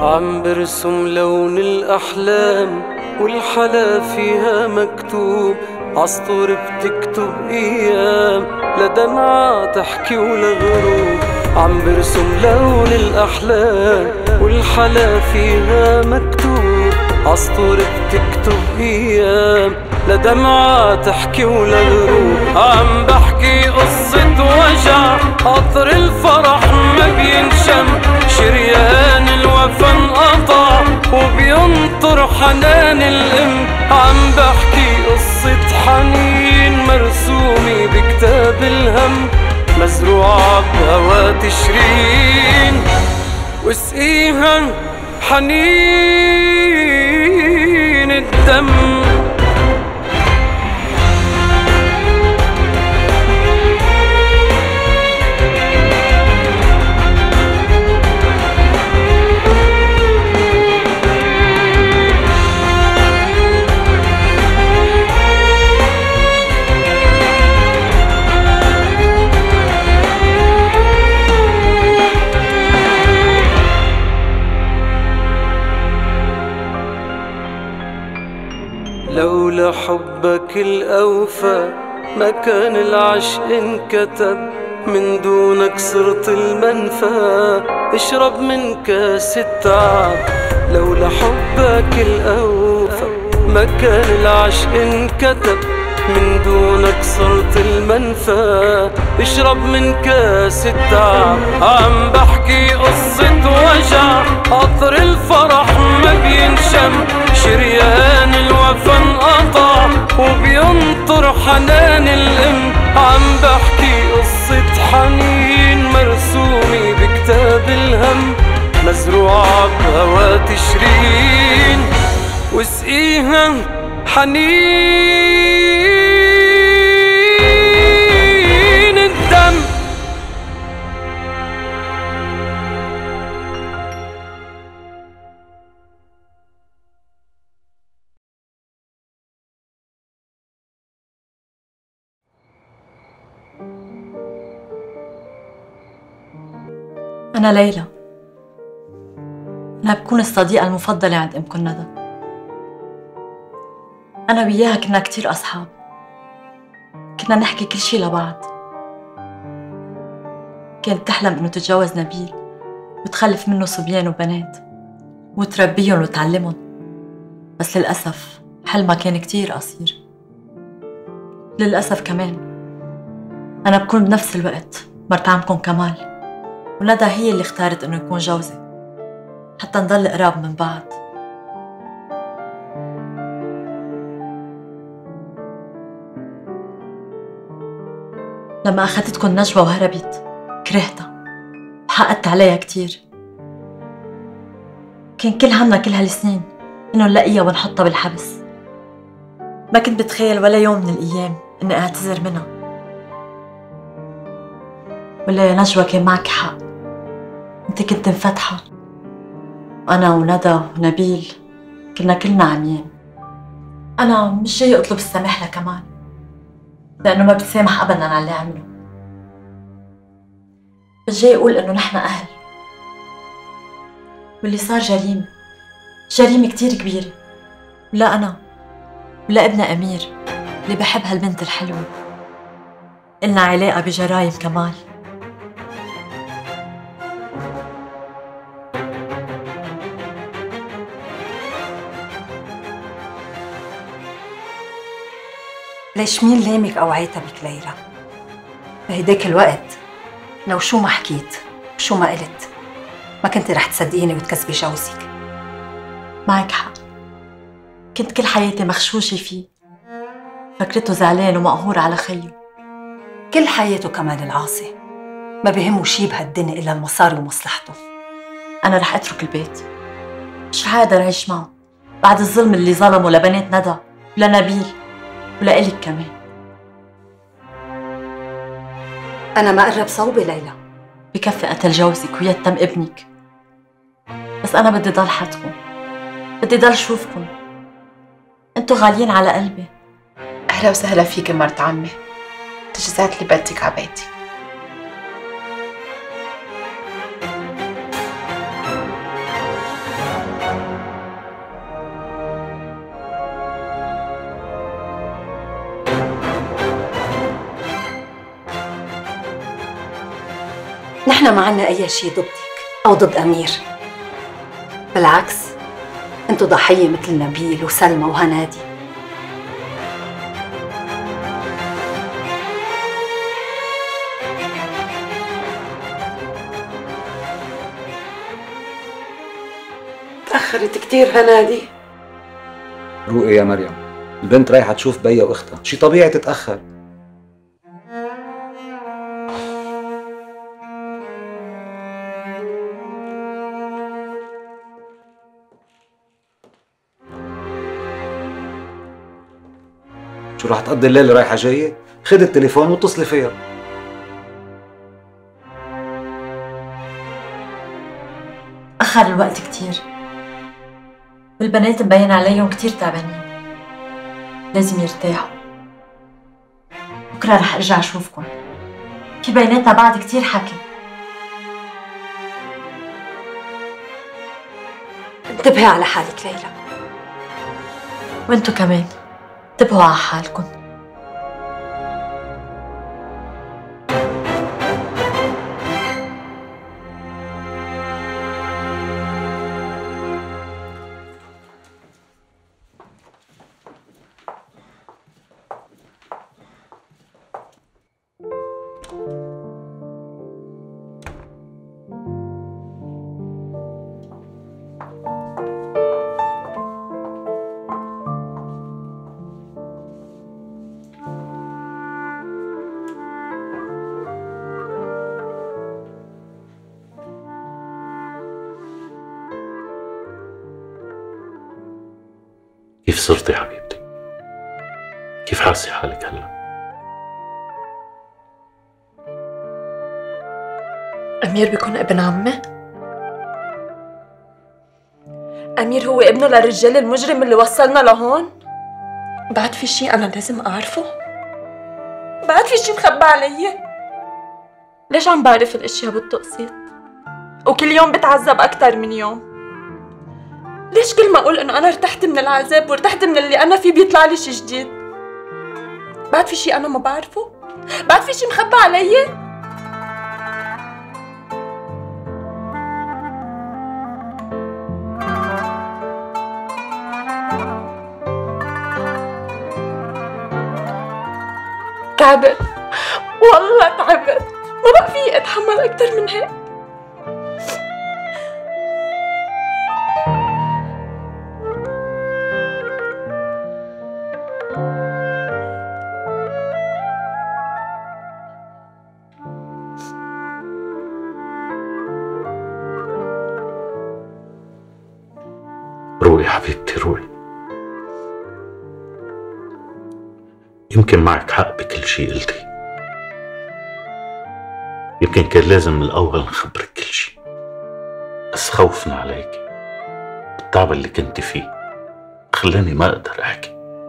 عم برسم لون الأحلام والحلا فيها مكتوب، عسطور بتكتب أيام لدمعة تحكي ولغروب. عم برسم لون الأحلام والحلا فيها مكتوب، عسطور بتكتب أيام لدمعة تحكي ولغروب. عم بحكي قصة وجع، قطر الفرح ما بينشم، شريان الوفا انقطع وبينطر حنان الأم. عم بحكي قصة حنين مرسومة بكتاب الهم، مزروعة بهوا تشرين واسقيها حنين الدم. لولا حبك الأوفى ما كان العشق انكتب، من دونك صرت المنفى اشرب من كاس التعب. لولا حبك الأوفى ما كان العشق انكتب، من دونك صرت المنفى اشرب من كاس التعب. عم بحكي قصة وجع، قطر الفرح ما بينشم، شريان الوفا انقطع وبينطر حنان الأم. عم بحكي قصة حنين مرسومة بكتاب الهم، مزروعة بهوا تشرين واسقيها حنين الدم. أنا ليلى، أنا بكون الصديقة المفضلة عند أمكم ندى. أنا وياها كنا كتير أصحاب، كنا نحكي كل شي لبعض. كانت تحلم إنه تتجوز نبيل وتخلف منه صبيان وبنات وتربيهم وتعلمهم، بس للأسف حلمها كان كتير قصير. للأسف كمان أنا بكون بنفس الوقت مرت عمكم كمال، وندى هي اللي اختارت إنه يكون جوزي حتى نضل قراب من بعض. لما أخذتكم نجوى وهربت كرهتها وحقدت عليها كتير. كان كل همنا كل هالسنين إنه نلاقيها ونحطها بالحبس. ما كنت بتخيل ولا يوم من الأيام إني أعتذر منها. ولا يا نجوى كان معك حق، أنت كنت مفتحة، أنا وندى ونبيل كلنا عميان. أنا مش جاي أطلب السماح لكمال، لأنه ما بتسامح أبداً على اللي عمله، بس جاي أقول إنه نحن أهل، واللي صار جريمة كتير كبيرة. ولا أنا ولا ابنها أمير اللي بحب هالبنت الحلوة إلنا علاقة بجرايم كمال. ليش مين لامك أو عاتبك ليلى؟ بهداك الوقت لو شو ما حكيت وشو ما قلت ما كنتي رح تصدقيني وتكذبي جوزك. معك حق، كنت كل حياتي مخشوشة فيه، فكرته زعلان ومقهور على خيه. كل حياته كمال العاصي، ما بيهمه شي بهالدنيا إلا المصاري ومصلحته. أنا رح أترك البيت، مش رح أقدر أعيش معه بعد الظلم اللي ظلمه لبنات ندى ولنبيل ولإلك كمان. أنا ما قرب صوبي ليلى. بكفي قتل جوزك ويتم ابنك، بس أنا بدي ضل حدكم، بدي ضل شوفكم، انتو غاليين على قلبي. أهلا وسهلا فيك مرت عمي، تجهيزات اللي بدك عبيتي. نحن ما عنا أي شيء ضدك أو ضد أمير، بالعكس أنتوا ضحية مثل نبيل وسلمى وهنادي. تأخرت كتير هنادي. روقي يا مريم، البنت رايحة تشوف بيها وأختها، شي طبيعي تتأخر. شو رح تقضي الليل رايحة جاية؟ خد التليفون واتصلي فيها. أخر الوقت كتير، والبنات مبين عليهم كتير تعبانين، لازم يرتاحوا. بكرة رح أرجع أشوفكن، في بيناتنا بعد كتير حكي. انتبهي على حالك ليلى. وانتو كمان انتبهوا على حالكن. كيف صرتي حبيبتي؟ كيف حاسة حالك هلا؟ أمير بيكون ابن عمي؟ أمير هو ابنه للرجال المجرم اللي وصلنا لهون؟ بعد في شي أنا لازم أعرفه؟ بعد في شي مخبى علي؟ ليش عم بعرف الأشياء بالتقسيط؟ وكل يوم بتعذب أكتر من يوم؟ ليش كل ما أقول إنه أنا ارتحت من العذاب وارتحت من اللي أنا فيه بيطلع لي شي جديد؟ بعد في شي أنا ما بعرفه؟ بعد في شي مخبى علي؟ تعبت، والله تعبت، ما بقى فيي أتحمل أكتر من هيك. روقي حبيبتي روقي. يمكن معك حق بكل شي قلتي، يمكن كان لازم من الأول نخبرك كل شي، بس خوفنا عليك التعب اللي كنت فيه خلاني ما أقدر أحكي.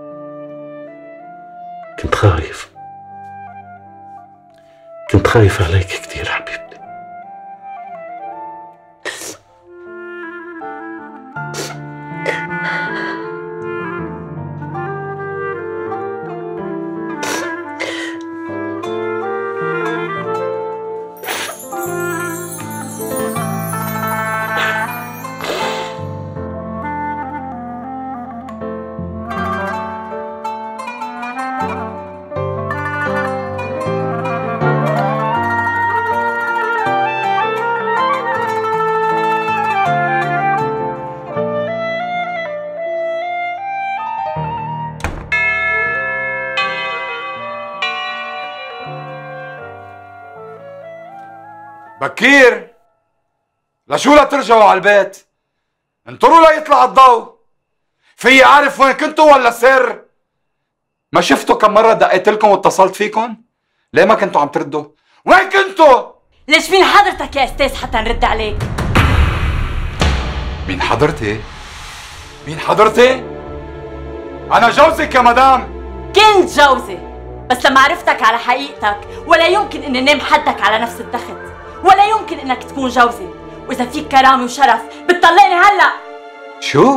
كنت خايف عليك كتير حبيبتي. بكير لشو لا ترجعوا على البيت؟ انطروا ليطلع الضوء. في اعرف وين كنتوا ولا سر؟ ما شفتوا كم مرة دقيت لكم واتصلت فيكم؟ ليه ما كنتوا عم تردوا؟ وين كنتوا؟ ليش مين حضرتك يا استاذ حتى نرد عليك؟ مين حضرتي؟ مين حضرتي؟ أنا جوزك يا مدام. كنت جوزي، بس لما عرفتك على حقيقتك ولا يمكن إني نام حدك على نفس التخت، ولا يمكن إنك تكون جوزي، وإذا فيك كرامة وشرف بتطلقني هلا. شو؟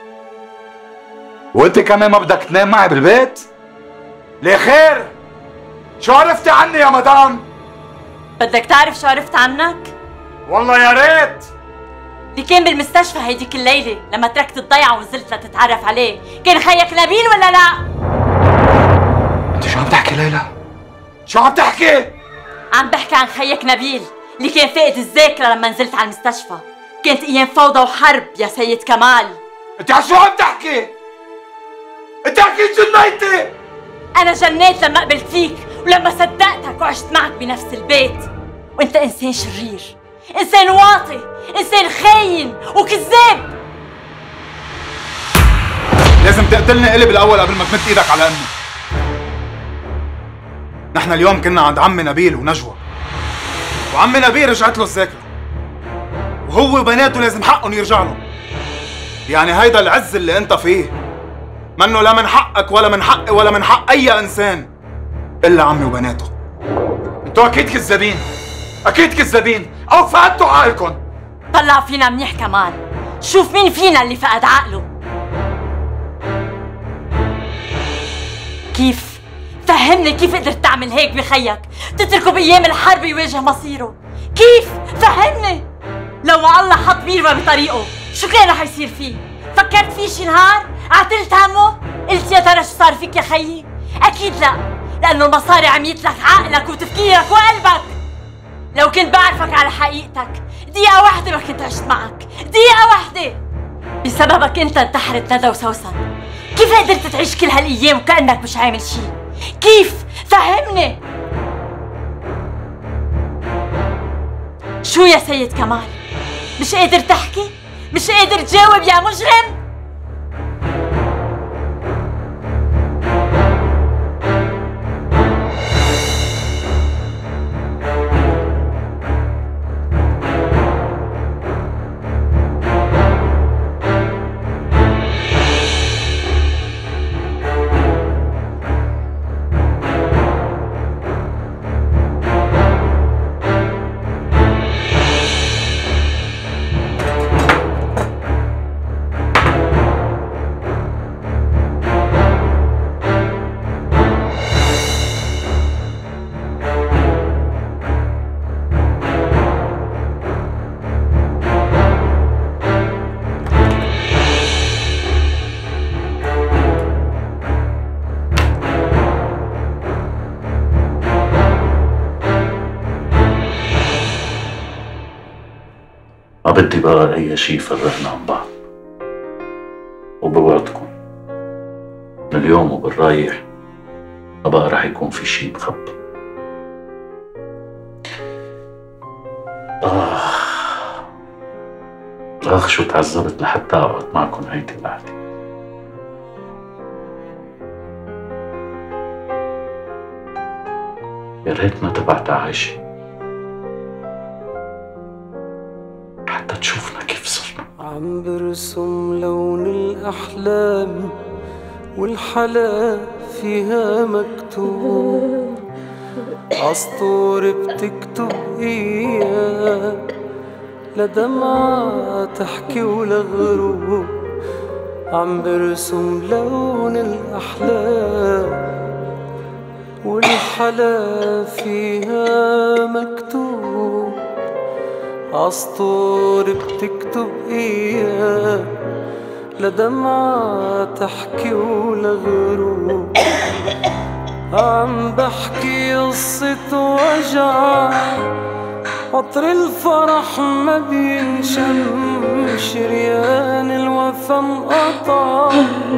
وأنت كمان ما بدك تنام معي بالبيت؟ ليه خير؟ شو عرفتي عني يا مدام؟ بدك تعرف شو عرفت عنك؟ والله يا ريت. اللي كان بالمستشفى هيديك الليلة لما تركت الضيعة ونزلت لتتعرف عليه كان خيك نبيل ولا لا؟ انت شو عم تحكي ليلى؟ شو عم تحكي؟ عم بحكي عن خيك نبيل اللي كان فاقد الذاكرة لما نزلت على المستشفى. كانت ايام فوضى وحرب يا سيد كمال. انت على شو عم تحكي؟ انت اكيد جنيتي. انا جنيت لما قبلت فيك ولما صدقتك وعشت معك بنفس البيت، وانت انسان شرير، انسان واطي، انسان خاين وكذاب. لازم تقتلني إلي بالاول قبل ما تمد ايدك على امي. نحن اليوم كنا عند عمي نبيل ونجوى، وعمي نبيل رجعت له الذاكره، وهو وبناته لازم حقهم يرجع له. يعني هيدا العز اللي انت فيه منه لا من حقك ولا من حقي ولا من حق اي انسان الا عمي وبناته. انتوا اكيد كذابين، اكيد كذابين، او فقدتوا عقلكم. طلع فينا منيح كمان، شوف مين فينا اللي فقد عقله. كيف؟ فهمني كيف قدرت تعمل هيك بخيك؟ تتركه بايام الحرب يواجه مصيره؟ كيف؟ فهمني. لو الله حط ميرفا بطريقه شو كان رح يصير فيه؟ فكرت فيه شي نهار؟ عتلت همه؟ قلت يا ترى شو صار فيك يا خيي؟ اكيد لا، لانه المصاري عميت لك عقلك وتفكيرك وقلبك. لو كنت بعرفك على حقيقتك دقيقة واحدة ما كنت عشت معك، دقيقة واحدة. بسببك انت انتحرت ندى وسوسن. كيف قدرت تعيش كل هالايام وكأنك مش عامل شي؟ كيف؟ فهمني. شو يا سيد كمال؟ مش قادر تحكي؟ مش قادر تجاوب يا مجرم؟ ما بدي بقى أي شي يفرقنا عن بعض، وبوعدكم من اليوم وبالرايح ما بقى رح يكون في شي مخبى. شو تعذبت لحتى أقعد معكم هيدي القعدة. يا ريت ما تبعت عايشة حتى تشوفنا كيف صرنا. عم برسم لون الأحلام والحلا فيها مكتوب، عالسطور بتكتب إياه لدمعة تحكي ولغروب. عم برسم لون الأحلام والحلا فيها مكتوب، عالسطور بتكتب إياه لدمعة تحكي ولغروب. عم بحكي قصة وجع، عطر الفرح ما بينشم، شريان الوفا انقطع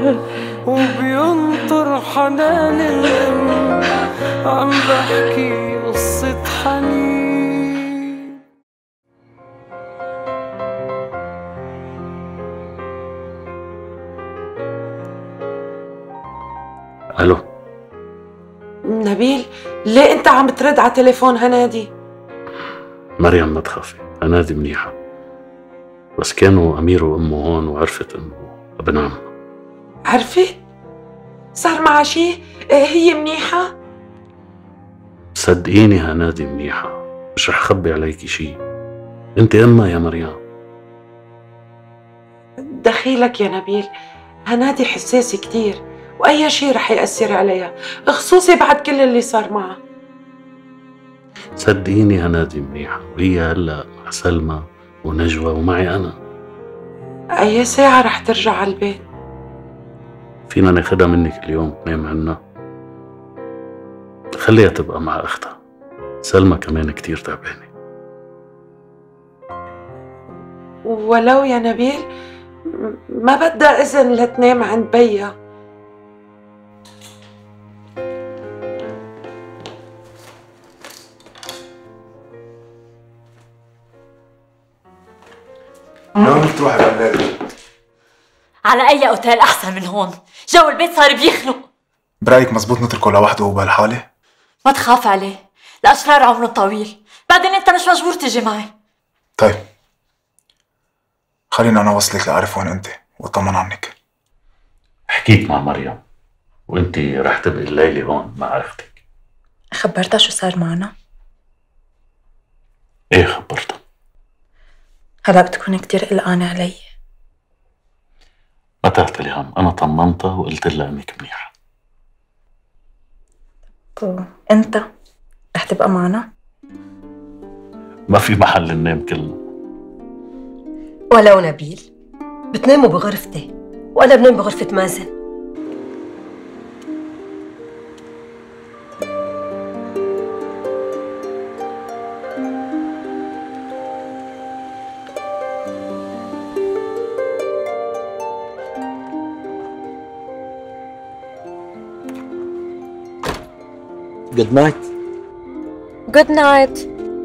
وبينطر حنان الأم. عم بحكي قصة حنين. ألو نبيل، ليه انت عم ترد على تليفون هنادي؟ مريم ما تخافي، هنادي منيحة، بس كانوا أمير وأمه هون وعرفت إنه ابن عمها. عرفت؟ صار معها شي؟ هي منيحة؟ صدقيني هنادي منيحة، مش رح خبي عليكي شي، انت أمها يا مريم. دخيلك يا نبيل، هنادي حساسة كتير وأي شي رح يأثر عليها، خصوصي بعد كل اللي صار معها. صدقيني هنادي منيحة، وهي هلا مع سلمى ونجوى ومعي أنا. أي ساعة رح ترجع على البيت؟ فينا ناخدها منك اليوم تنام عنا؟ خليها تبقى مع أختها. سلمى كمان كتير تعبانة. ولو يا نبيل ما بدها إذن لتنام عند بيها. لوين بتروحي بالليل؟ على أي أوتيل أحسن من هون، جو البيت صار بيخنق. برأيك مزبوط نتركه لوحده وهو بهالحالة؟ ما تخاف عليه، الأشرار عمره طويل، بعدين أنت مش مجبور تيجي معي. طيب خليني أنا وصلك لأعرف وين أنت وأطمن عنك. حكيت مع مريم وأنت رح تبقي الليلة هون مع أختك. خبرتها شو صار معنا؟ إيه خبرتها. هلا بتكون كتير قلقانة علي. ما تعتلي هم، أنا طمنتها وقلت لها إنك منيحة. أنت رح تبقى معنا؟ ما في محل ننام كلنا. ولو نبيل بتناموا بغرفتي وأنا بنام بغرفة مازن. جود نايت. جود نايت.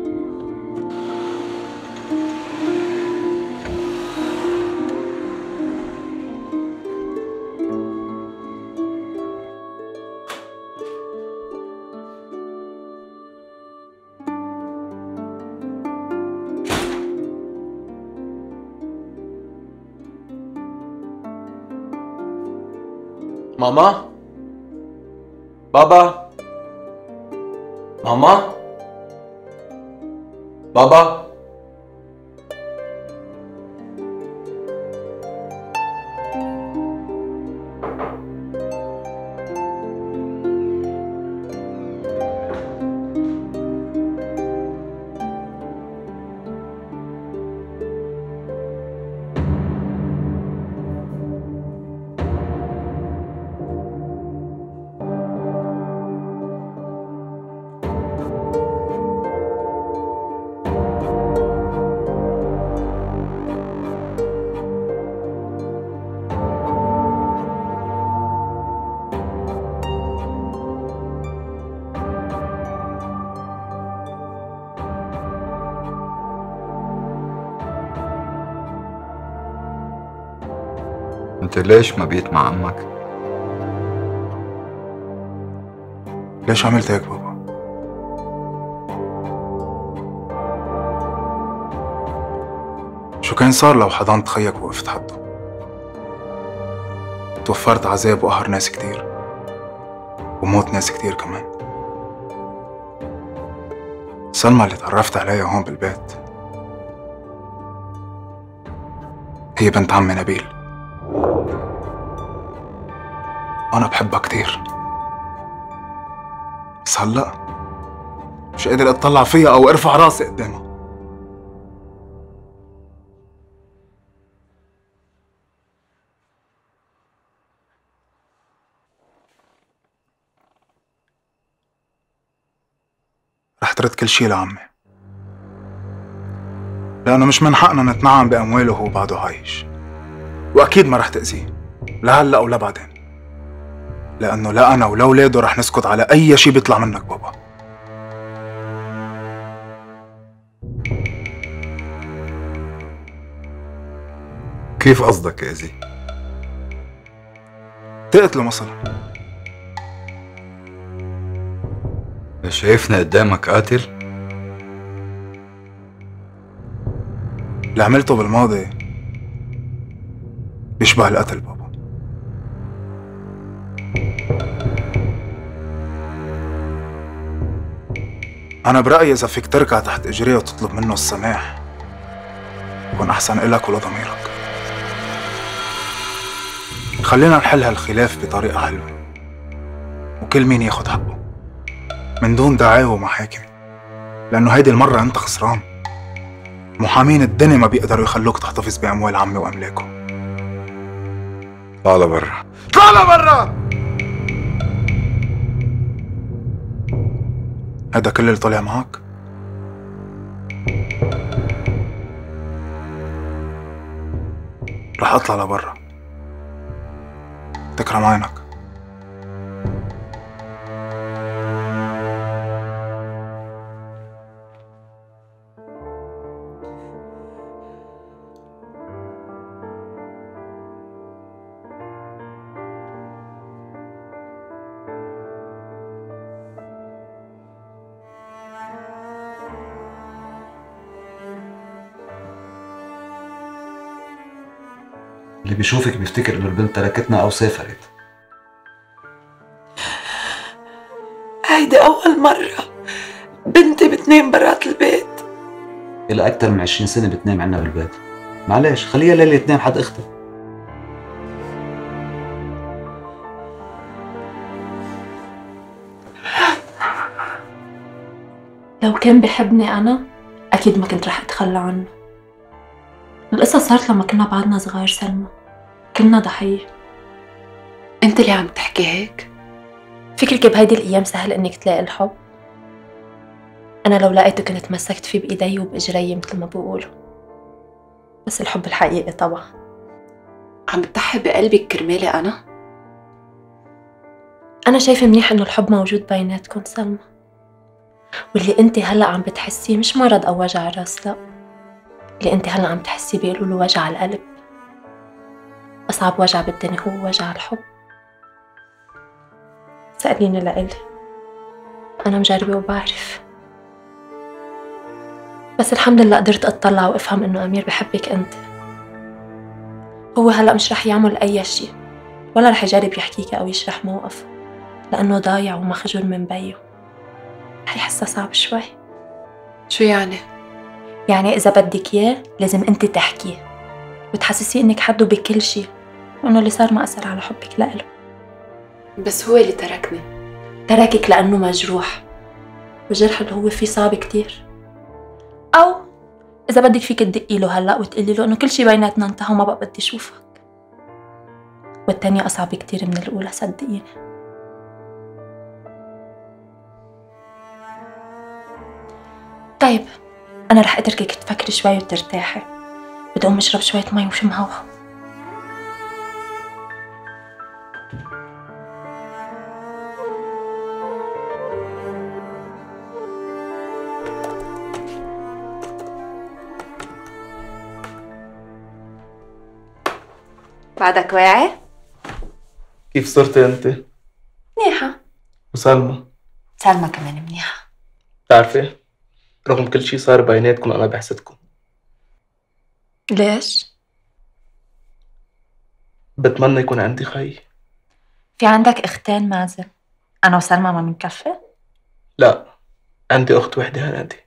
ماما؟ بابا؟ ماما؟ بابا؟ انت ليش ما بيت مع امك؟ ليش عملت هيك بابا؟ شو كان صار لو حضنت خيك ووقفت حده؟ توفرت عذاب وقهر ناس كتير وموت ناس كتير كمان. سلمى اللي تعرفت عليها هون بالبيت هي بنت عمي نبيل. أنا بحبها كتير، بس هلأ مش قادر أتطلع فيها أو أرفع راسي قدامها. رح ترد كل شي لعمي، لأنه مش من حقنا نتنعم بأمواله وهو بعده عايش، وأكيد ما رح تأذيه لا هلأ ولا بعدين، لأنه لا أنا ولا ولاده رح نسكت على أي شي بيطلع منك بابا. كيف قصدك يا إزي؟ تقتله مثلا. شايفنا قدامك قاتل؟ اللي عملته بالماضي بيشبه القتل بابا. أنا برأيي إذا فيك تركع تحت إجريه وتطلب منه السماح يكون أحسن إلك ولضميرك. خلينا نحل هالخلاف بطريقة حلوة وكل مين ياخد حقه من دون دعاوى ومحاكم. لأنه هيدي المرة أنت خسران. محامين الدنيا ما بيقدروا يخلوك تحتفظ بأموال عمي وأملاكه. اطلع لبرا، اطلع لبرا! هذا كل اللي طلع معك؟ رح أطلع لبرا. تكرم عينك. اللي بيشوفك بيفتكر انه البنت تركتنا او سافرت. هيدي أول مرة بنتي بتنام برات البيت. إلها أكتر من 20 سنة بتنام عنا بالبيت. معلش خليها ليلة تنام حد أختها. لو كان بحبني أنا أكيد ما كنت رح أتخلى عنه. القصة صارت لما كنا بعدنا صغار سلمى، كلنا ضحية. انت اللي عم تحكي هيك؟ فكرك بهيدي الأيام سهل إنك تلاقي الحب؟ أنا لو لقيته كنت تمسكت فيه بإيدي وبإجري مثل ما بيقولوا. بس الحب الحقيقي طبعا. عم تضحي بقلبك كرمالي أنا؟ أنا شايفة منيح إنه الحب موجود بيناتكم سلمى، واللي أنت هلأ عم بتحسيه مش مرض أو وجع راس، لأ، اللي أنت هلأ عم تحسيه بيقولوا له وجع القلب. أصعب وجع بالدنيا هو وجع الحب. سأليني لإلي، أنا مجربة وبعرف، بس الحمد لله قدرت أطلع وأفهم إنه أمير بحبك أنت. هو هلأ مش رح يعمل أي شيء ولا رح يجرب يحكيك أو يشرح موقفه، لأنه ضايع ومخجول من بيه. رح يحسها صعب شوي. شو يعني؟ يعني إذا بدك إياه لازم أنت تحكيه وتحسسيه إنك حده بكل شيء، وإنه اللي صار ما أثر على حبك لإله. بس هو اللي تركني. تركك لأنه مجروح، والجرح اللي هو فيه صعب كتير. أو إذا بدك فيك تدقي له هلأ وتقولي له إنه كل شي بيناتنا انتهى وما بقى بدي أشوفك. والتانية أصعب كتير من الأولى، صدقيني. طيب أنا رح أتركك تفكري شوي وترتاحي. بدي أقوم أشرب شوية مي وشم هوا. بعدك واعي؟ كيف صرتي انت؟ منيحة. وسلمى؟ سلمى كمان منيحة. بتعرفي رغم كل شي صار بيناتكم انا بحسدكم. ليش؟ بتمنى يكون عندي خي. في عندك اختين مازن، أنا وسلمى ما منكفي؟ لا، عندي اخت وحدة هنادي.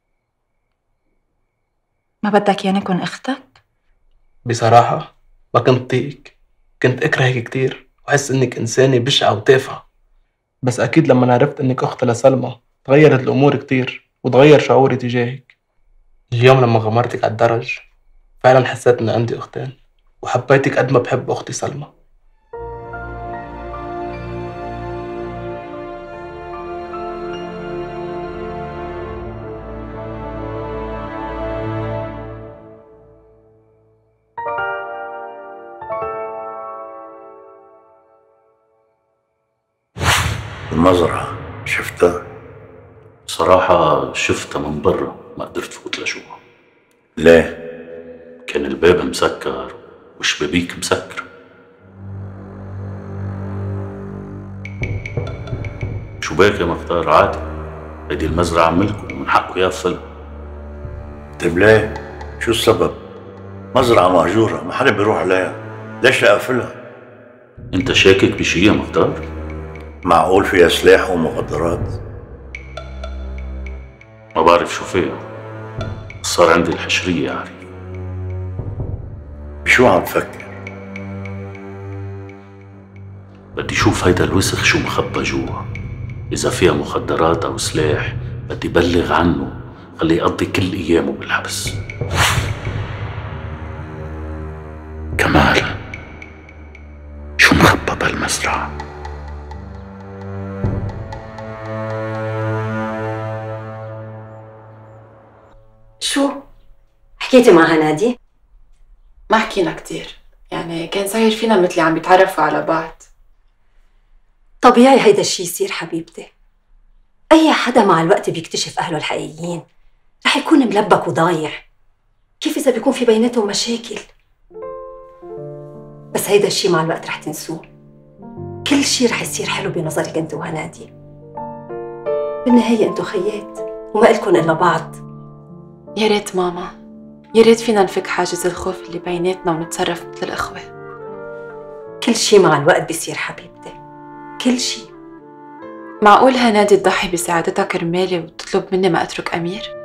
ما بدك يعني أكون اختك؟ بصراحة ما كنت طيقك، كنت اكرهك كتير واحس انك انسانة بشعة وتافهة. بس اكيد لما عرفت انك اخت لسلمى تغيرت الامور كتير وتغير شعوري تجاهك. اليوم لما غمرتك على الدرج فعلا حسيت ان عندي اختين، وحبيتك قد ما بحب اختي سلمى. المزرعة شفتها؟ صراحة شفتها من برا، ما قدرت فوت لجوا. ليه؟ كان الباب مسكر والشبابيك مسكر. شو باك يا مختار؟ عادي، هيدي المزرعة ملكه ومن حقه يقفلها. طيب ليه؟ شو السبب؟ مزرعة مهجورة ما حدا بيروح عليها، ليش اقفلها؟ انت شاكك بشي يا مختار؟ معقول فيها سلاح ومخدرات؟ ما بعرف شو فيها، صار عندي الحشرية يا عري. بشو عم تفكر؟ بدي شوف هيدا الوسخ شو مخبى جوا، إذا فيها مخدرات أو سلاح بدي بلغ عنه، خليه يقضي كل ايامه بالحبس. كمال، شو مخبى بالمزرعة؟ شو؟ حكيتي مع هنادي؟ ما حكينا كتير، يعني كان صاير فينا مثلي عم يتعرفوا على بعض. طبيعي هيدا الشي يصير حبيبتي. أي حدا مع الوقت بيكتشف أهله الحقيقيين رح يكون ملبك وضايع، كيف إذا بيكون في بيناتهم مشاكل؟ بس هيدا الشي مع الوقت رح تنسوه، كل شي رح يصير حلو بنظرك انت وهنادي. بالنهاية انتو خيات وما إلكن إلا بعض. يا ريت ماما، يا ريت فينا نفك حاجز الخوف اللي بيناتنا ونتصرف مثل الأخوة. كل شي مع الوقت بيصير حبيبتي، كل شي. معقول هنادي تضحي بسعادتها كرمالي وتطلب مني ما أترك أمير؟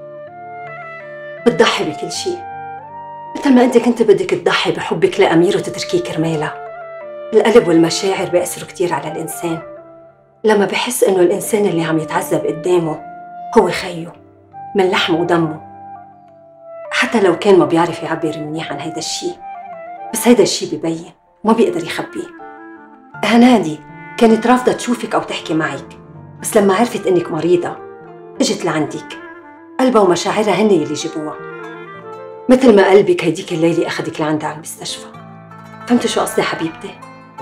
بتضحي بكل شي، مثل ما انت كنت بدك تضحي بحبك لأمير وتتركيه كرمالها. القلب والمشاعر بيأثروا كتير على الإنسان، لما بحس إنه الإنسان اللي عم يتعذب قدامه هو خيه من لحمه ودمه، حتى لو كان ما بيعرف يعبر منيح عن هيدا الشي، بس هيدا الشي ببين وما بيقدر يخبيه. هنادي كانت رافضة تشوفك أو تحكي معك، بس لما عرفت إنك مريضة اجت لعندك. قلبها ومشاعرها هن يلي جابوها، مثل ما قلبك هيديك الليلة أخدك لعندها على المستشفى. فهمتي شو قصدي حبيبتي؟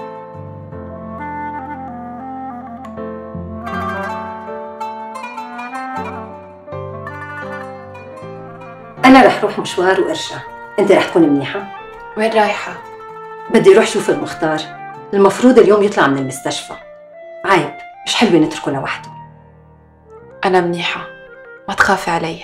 أنا رح روح مشوار وأرجع، أنت رح تكوني منيحة؟ وين رايحة؟ بدي روح شوف المختار، المفروض اليوم يطلع من المستشفى. عيب، مش حلوة نتركه لوحده. أنا منيحة، ما تخافي علي.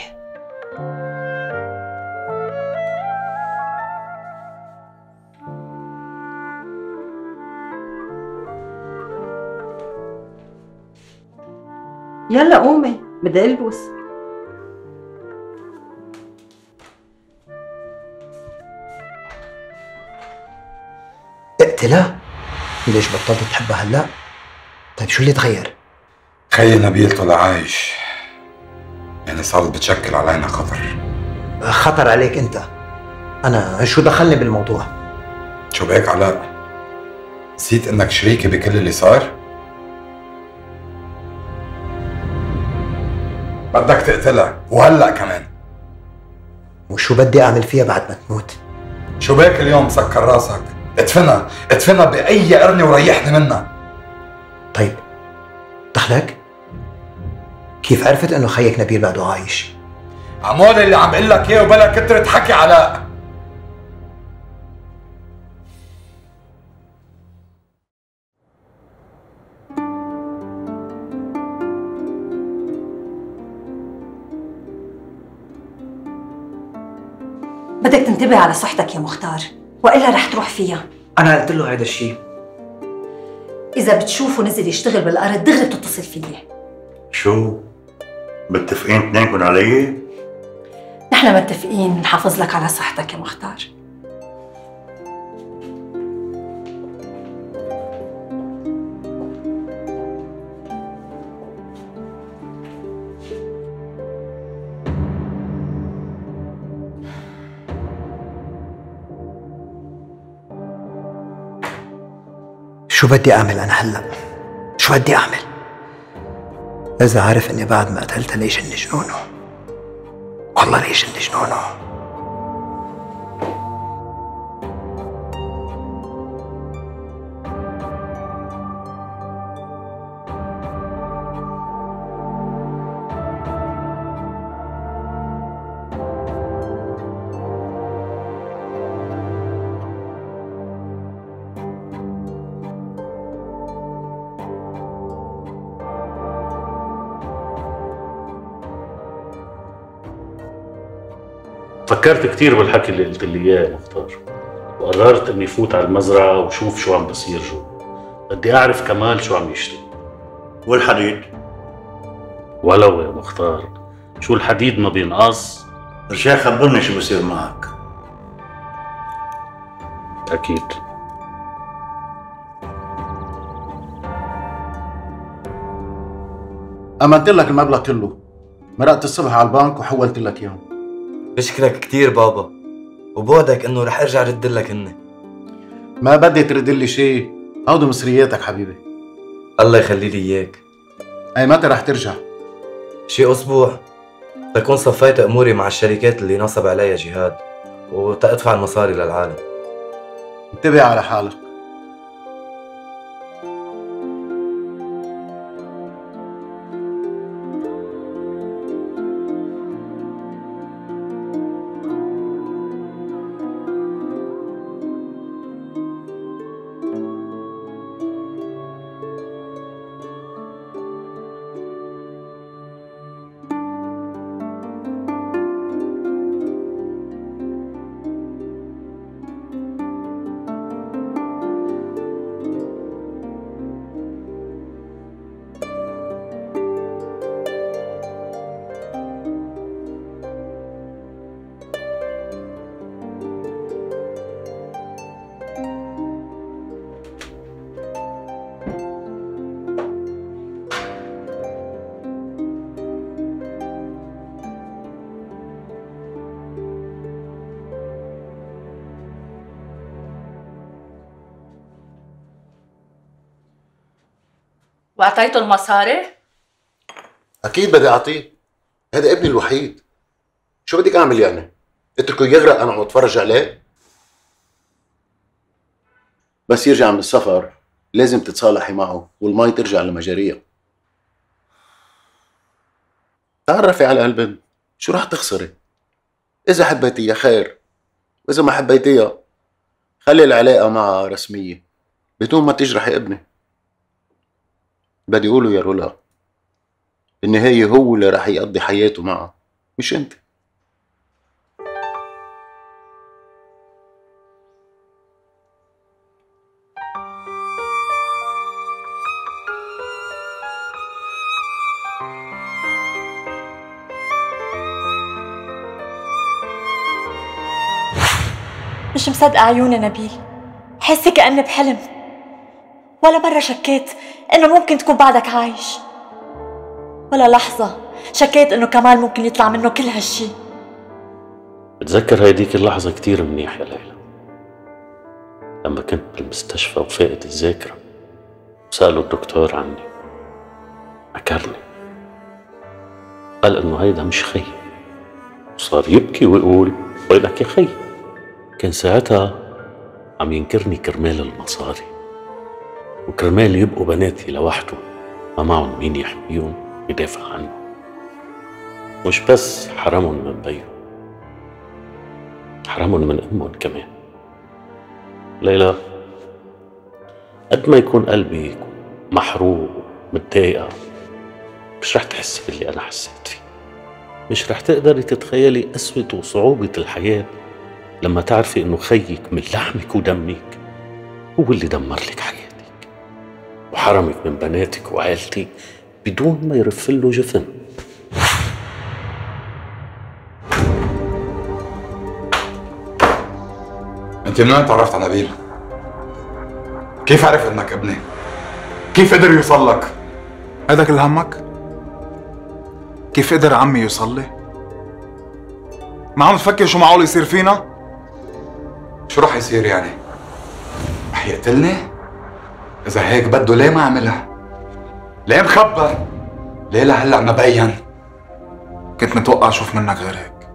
يلا قومي، بدي ألبس. اقتلها؟ ليش بطلت تحبها هلا؟ طيب شو اللي تغير؟ خيي نبيل طلع عايش، يعني صارت بتشكل علينا خطر. خطر عليك انت، انا شو دخلني بالموضوع؟ شو بهيك علاء؟ نسيت انك شريكي بكل اللي صار؟ بدك تقتلها وهلا كمان. وشو بدي اعمل فيها بعد ما تموت؟ شو بهيك اليوم مسكر راسك؟ ادفنها بأي قرنة وريحني منها. طيب دخلك؟ كيف عرفت انه خيك نبيل بعده عايش؟ عمول اللي عم بقول لك اياه وبلا كترة حكي علاء. بدك تنتبه على صحتك يا مختار، وإلا رح تروح فيها. أنا قلت له هيدا الشيء. إذا بتشوفه نزل يشتغل بالأرض دغري بتتصل فيي. شو؟ متفقين اثنينكم علي؟ نحن متفقين نحافظ لك على صحتك يا مختار. شو بدي أعمل أنا هلأ؟ شو بدي أعمل؟ إذا عارف إني بعد ما قتلتها ليش إني جنونه؟ والله ليش إني جنونه؟ فكرت كتير بالحكي اللي قلت لي اياه يا مختار، وقررت اني فوت على المزرعة وشوف شو عم بصير جوا. بدي اعرف كمال شو عم يشتغل. والحديد؟ ولو يا مختار، شو الحديد ما بينقص؟ رجال خبرني شو بصير معك. اكيد. أمنت لك المبلغ كله، مرقت الصبح على البنك وحولت لك اياهم. بشكرك كتير بابا، وبوعدك انه رح ارجع رد لك هن. ما بدي ترد لي شيء، هودي مصرياتك حبيبي. الله يخلي لي اياك. اي متى رح ترجع؟ شي اسبوع، تكون صفيت اموري مع الشركات اللي نصب عليها جهاد، وتأدفع المصاري للعالم. انتبه على حالك. واعطيته المصاري؟ اكيد بدي اعطيه، هذا ابني الوحيد. شو بدك اعمل يعني؟ اتركه يغرق انا عم اتفرج عليه؟ بس يرجع من السفر لازم تتصالحي معه والمي ترجع لمجاريها. تعرفي على هالبنت، شو رح تخسري؟ اذا حبيتيها خير، واذا ما حبيتيها خلي العلاقه معها رسميه بدون ما تجرحي ابني. بدي اقوله يا رولا، بالنهاية هو اللي راح يقضي حياته معها مش انت. مش مصدقة عيوني نبيل، حاسة كأني بحلم. ولا مرة شكيت إنه ممكن تكون بعدك عايش، ولا لحظة شكيت إنه كمال ممكن يطلع منه كل هالشي. بتذكر هيديك اللحظة كتير منيح يا ليلى، لما كنت بالمستشفى وفاقد الذاكرة وسألوا الدكتور عني، عكرني قال إنه هيدا مش خي، وصار يبكي ويقول وينك يا خي. كان ساعتها عم ينكرني كرمال المصاري، وكرمال يبقوا بناتي لوحده ما معهم مين يحميهم يدافع عنه. مش بس حرمهم من بيهم، حرمهم من امهم كمان. ليلى، قد ما يكون قلبي محروق متضايقة، مش رح تحسي باللي انا حسيت فيه. مش رح تقدري تتخيلي قسوة وصعوبة الحياة لما تعرفي انه خيك من لحمك ودمك هو اللي دمر لك حياتك وحرمك من بناتك وعائلتك بدون ما يرفله جفن. انت منين تعرفت على نبيل؟ كيف عرف انك ابني؟ كيف قدر يوصل لك؟ هذا كل همك؟ كيف قدر عمي يوصل لي؟ ما عم تفكر شو معقول يصير فينا؟ شو رح يصير يعني؟ رح يقتلني؟ إذا هيك بده ليه ما عملها؟ ليه مخبى؟ ليه لهلا مبين؟ كنت متوقع اشوف منك غير هيك.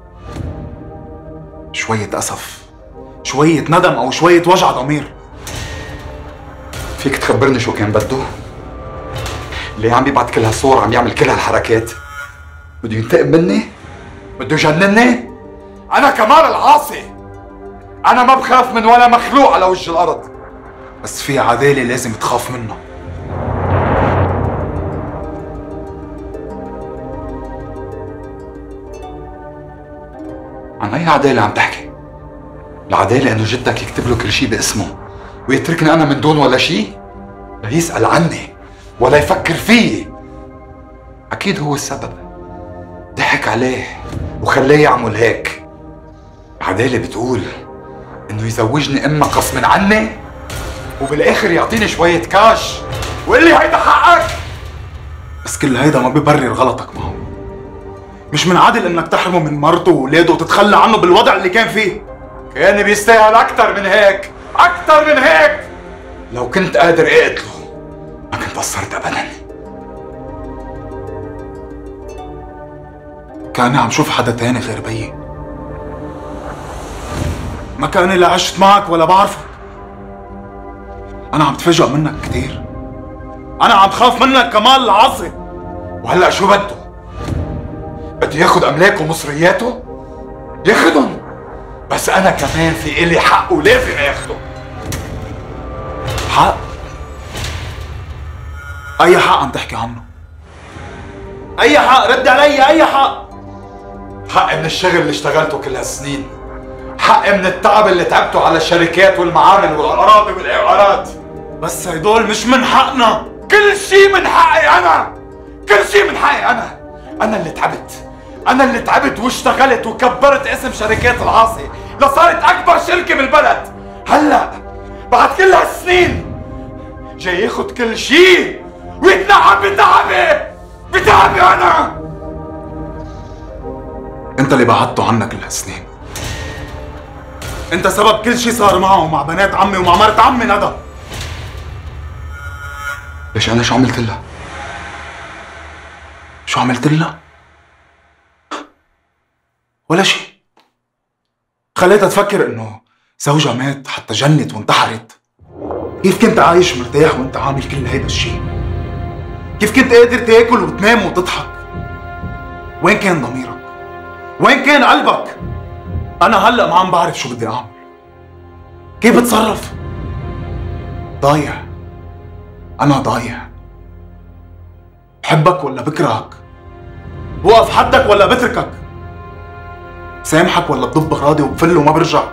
شوية أسف، شوية ندم أو شوية وجع ضمير. فيك تخبرني شو كان بده؟ ليه عم يبعت كل هالصور، عم يعمل كل هالحركات؟ بده ينتقم مني؟ بده يجنني؟ أنا كمال العاصي، أنا ما بخاف من ولا مخلوق على وجه الأرض. بس في عدالة لازم تخاف منها. عن أي عدالة عم تحكي؟ العدالة إنه جدك يكتب له كل شيء باسمه ويتركني أنا من دون ولا شيء؟ لا يسأل عني ولا يفكر فيي. أكيد هو السبب، ضحك عليه وخلاه يعمل هيك. العدالة بتقول إنه يزوجني إما غصب عني وبالآخر يعطيني شوية كاش ويقول لي هيدا حقك. بس كل هيدا ما بيبرر غلطك معه. مش من عادل انك تحرمه من مرته وولاده وتتخلى عنه بالوضع اللي كان فيه. كان بيستاهل اكتر من هيك، اكتر من هيك. لو كنت قادر اقتله ما كنت قصرت ابدا. كأني عم شوف حدا تاني غير بيي، ما كأني لا عشت معك ولا بعرفك. أنا عم تفاجئ منك كتير، أنا عم خاف منك كمال العصي. وهلا شو بده؟ بده ياخد أملاكه ومصرياته؟ ياخدهم، بس أنا كمان في إلي حق ولازم آخده. حق؟ أي حق عم تحكي عنه؟ أي حق؟ رد علي، أي حق؟ حق من الشغل اللي اشتغلته كل هالسنين، حق من التعب اللي تعبته على الشركات والمعامل والأراضي والإيقارات. بس هيدول مش من حقنا. كل شيء من حقي أنا، كل شيء من حقي أنا. أنا اللي تعبت، أنا اللي تعبت واشتغلت وكبرت اسم شركات العاصي لصارت أكبر شركة بالبلد. هلا بعد كل هالسنين جاي ياخد كل شيء ويتنعم بتعبي، بتعبي أنا. أنت اللي بعدته عنك كل هالسنين، أنت سبب كل شيء صار معه ومع بنات عمي ومع مرت عمي ندى. ليش أنا شو عملت لها؟ شو عملت لها؟ ولا شيء. خليتها تفكر إنه زوجها مات حتى جنت وانتحرت. كيف كنت عايش مرتاح وأنت عامل كل هيدا الشيء؟ كيف كنت قادر تاكل وتنام وتضحك؟ وين كان ضميرك؟ وين كان قلبك؟ أنا هلأ ما عم بعرف شو بدي أعمل، كيف بتصرف؟ ضايع، أنا ضايع. بحبك ولا بكرهك؟ بوقف حدك ولا بتركك؟ بسامحك ولا بضب غراضي وبفل وما برجع؟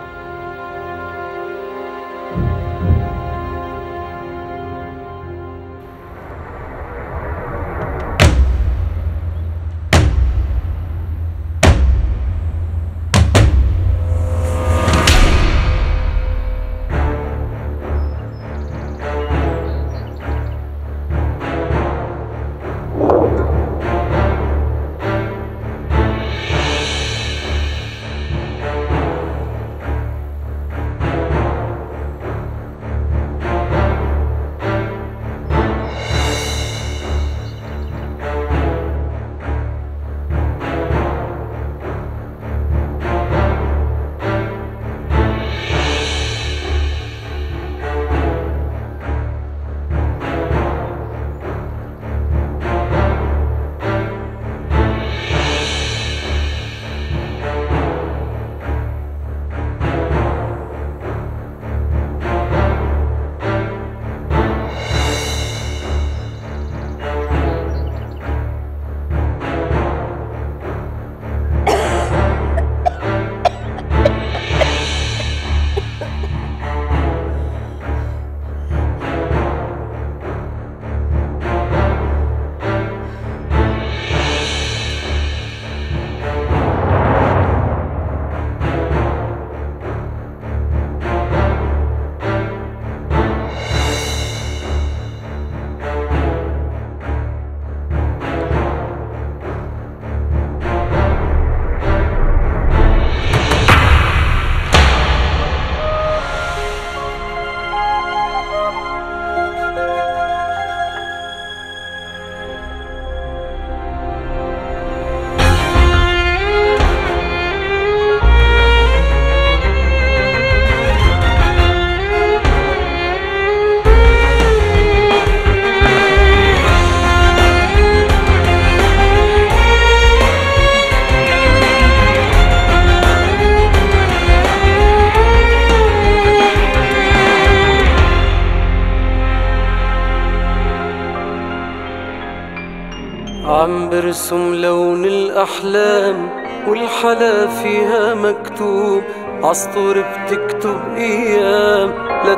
عم برسم لون الأحلام والحلا فيها مكتوب، عسطور بتكتب أيام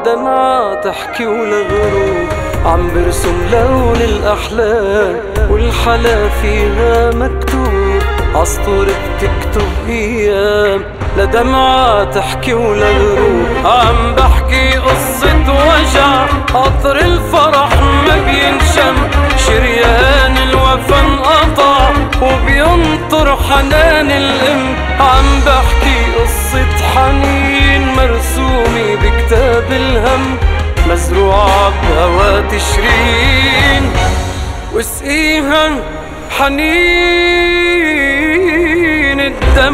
لدمعة تحكي ولغروب. عم برسم لون الأحلام والحلا فيها مكتوب، عسطور بتكتب أيام لدمعة تحكي ولغروب. عم بحكي قصة وجع، قطر الفرح ما بينشم، شريان الوجع الوفا انقطع وبينطر حنان الام. عم بحكي قصة حنين مرسومة بكتاب الهم، مزروعة بهوا تشرين واسقيها حنين الدم.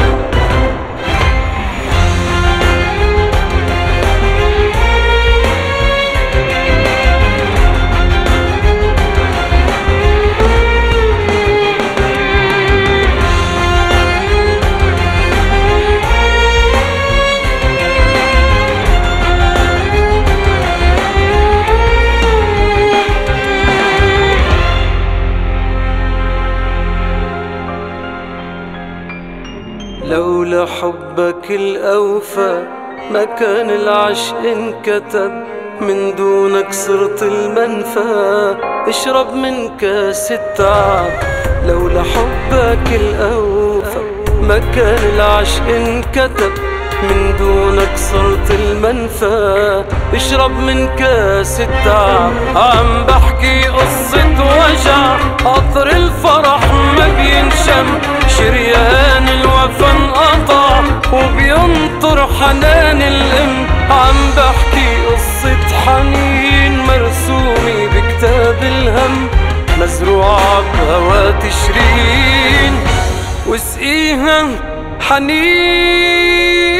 لولا حبك الأوفى ما كان العشق انكتب، من دونك صرت المنفى اشرب من كاس التعب. لولا حبك الأوفى ما كان العشق انكتب، من دونك صرت المنفى اشرب من كاس التعب. عم بحكي قصة وجع قطر الفرح ما بينشم، شريان الوفا انقطع وبينطر حنان الام. عم بحكي قصة حنين مرسومة بكتاب الهم، مزروعة بهوا تشرين واسقيها حنين